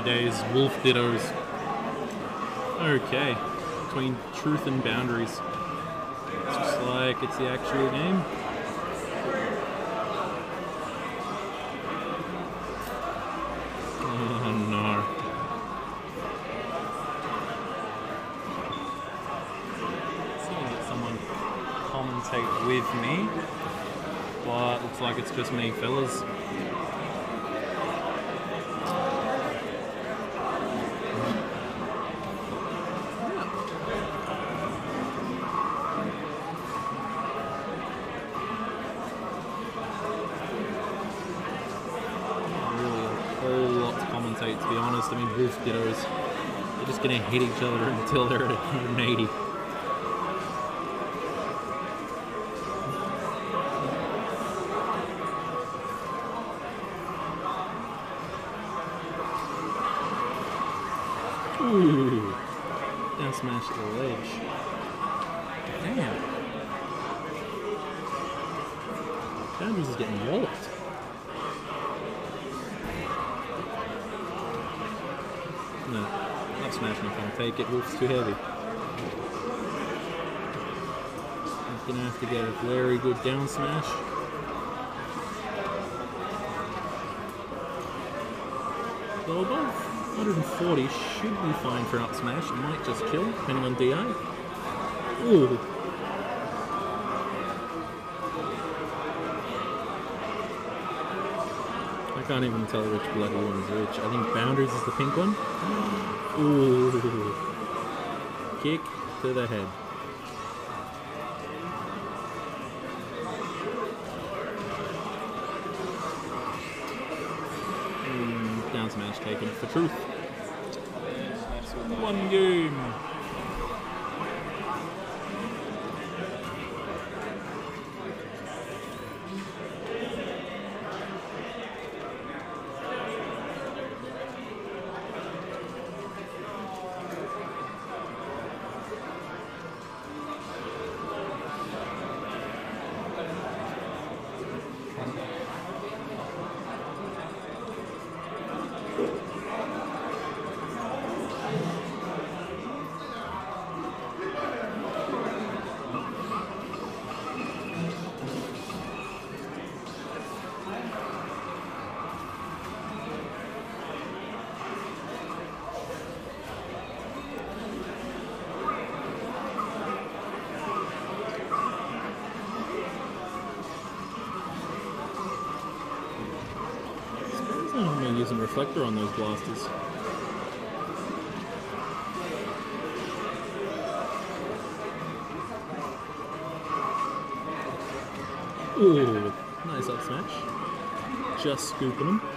days. Wolf Dittos. Okay. Between truth and boundaries. It's just like it's the actual game. Oh no. See if I can get someone commentate with me. But looks like it's just me, fellas. To be honest, I mean, Wolf Dittos, they're just going to hit each other until they're at 180. Ooh, down smash to the ledge. Damn. Boundaries is getting walloped. No, not smash, not gonna take it. Wolf's too heavy. He's gonna have to get a very good down smash. So above 140 should be fine for an up smash. It might just kill, depending on DI. Ooh. I can't even tell which bloody one is which. I think Boundaries is the pink one. Ooh. Kick to the head. Down smash taken for truth. One game. I'm going to use a reflector on those blasters. Ooh, nice up smash. Just scooping them.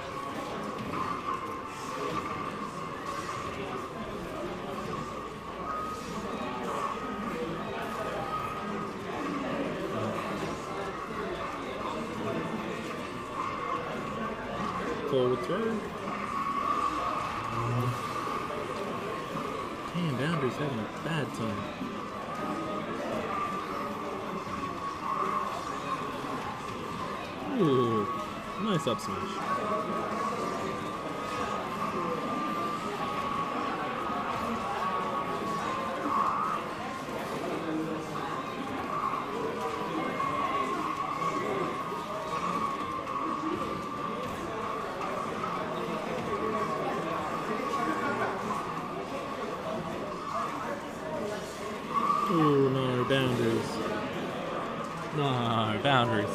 Forward throw. Damn, Boundary's having a bad time. Ooh, nice up smash. Ooh, no, Boundaries. No, Boundaries.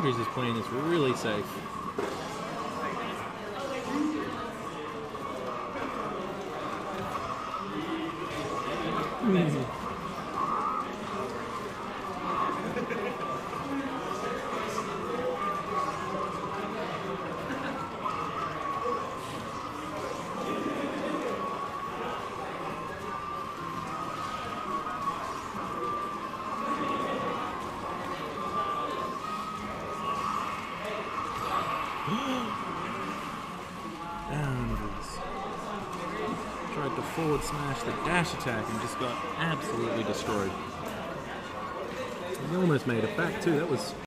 Boundaries is playing this really safe. Boundaries. Tried to forward smash the dash attack and just got absolutely destroyed. He almost made it back too. That was